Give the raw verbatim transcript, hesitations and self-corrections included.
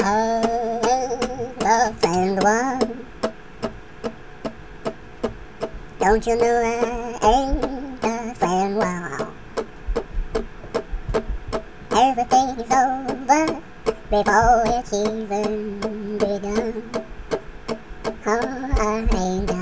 a friend one. Don't you know I ain't a friend one? Everything's over before it's even begun. Oh, I ain't